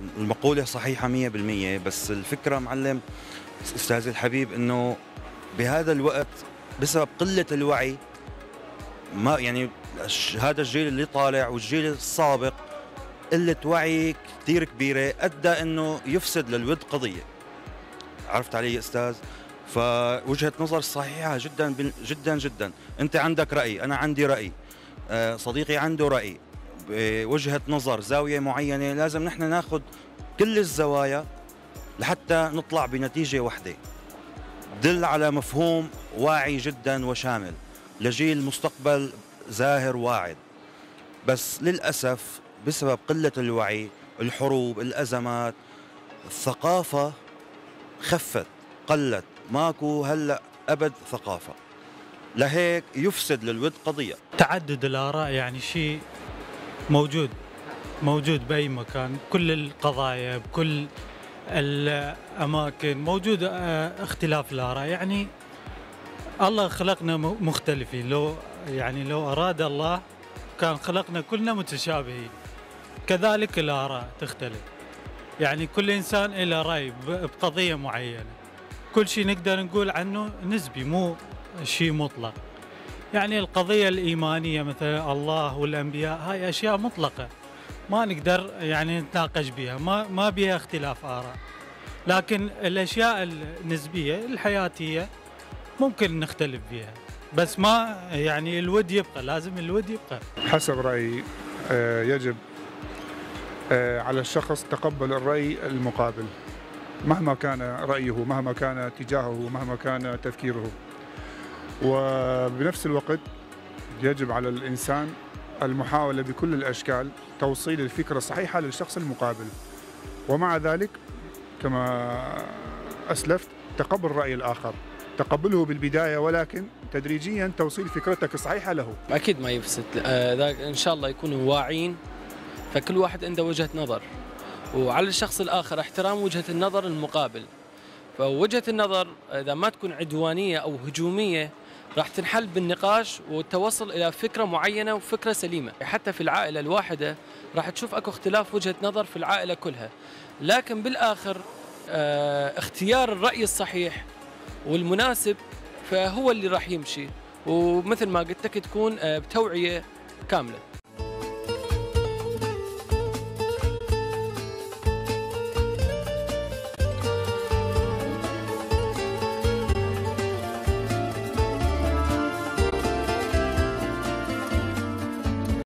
المقولة صحيحة 100%، بس الفكرة معلم أستاذي الحبيب إنه بهذا الوقت بسبب قلة الوعي، ما يعني هذا الجيل اللي طالع والجيل السابق قلة وعي كثير كبيرة أدى إنه يفسد للود قضية. عرفت علي يا أستاذ؟ فوجهة نظر صحيحة جدا جدا جدا. أنت عندك رأي، أنا عندي رأي، صديقي عنده رأي، وجهة نظر زاوية معينة، لازم نحن ناخذ كل الزوايا لحتى نطلع بنتيجة واحدة دل على مفهوم واعي جدا وشامل لجيل مستقبل زاهر واعد. بس للأسف بسبب قلة الوعي، الحروب، الأزمات، الثقافة خفت، قلت، ماكو هلأ أبد ثقافة، لهيك يفسد للود قضية. تعدد الآراء يعني شيء موجود بأي مكان، كل القضايا بكل الأماكن موجود اختلاف الآراء. يعني الله خلقنا مختلفين، لو أراد الله كان خلقنا كلنا متشابهين. كذلك الآراء تختلف، يعني كل إنسان له رأي بقضية معينة. كل شيء نقدر نقول عنه نسبي، مو شيء مطلق. يعني القضية الإيمانية مثلا الله والأنبياء، هاي أشياء مطلقة ما نقدر يعني نتناقش بها، ما بها اختلاف آراء. لكن الأشياء النسبية الحياتية ممكن نختلف بها، بس ما يعني الود يبقى، لازم الود يبقى. حسب رأيي يجب على الشخص تقبل الرأي المقابل مهما كان رأيه، مهما كان اتجاهه، مهما كان تفكيره. وبنفس الوقت يجب على الإنسان المحاولة بكل الأشكال توصيل الفكرة الصحيحة للشخص المقابل، ومع ذلك كما أسلفت تقبل رأي الآخر، تقبله بالبداية ولكن تدريجيا توصيل فكرتك الصحيحة له. أكيد ما يفسد، إن شاء الله يكونوا واعين، فكل واحد عنده وجهة نظر، وعلى الشخص الآخر احترام وجهة النظر المقابل. فوجهة النظر إذا ما تكون عدوانية أو هجومية راح تنحل بالنقاش والتوصل إلى فكرة معينة وفكرة سليمة. حتى في العائلة الواحدة راح تشوف أكو اختلاف وجهة نظر في العائلة كلها، لكن بالآخر اختيار الرأي الصحيح والمناسب فهو اللي راح يمشي، ومثل ما قلت لك تكون بتوعية كاملة.